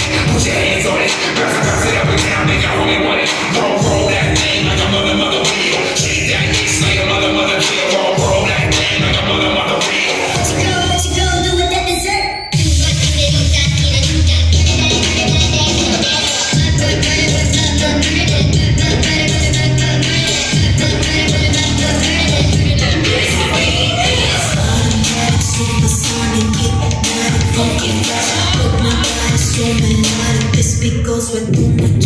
Put your hands on it. Bounce it up and down, make your homie want it. Roll that thing like a mother wheel. Shake that ass like a mother kill. Roll that thing like a mother wheel. What you gonna do with that dessert? Supersonic, hypnotic, funky, put my body so melodic. This beat goes with too much.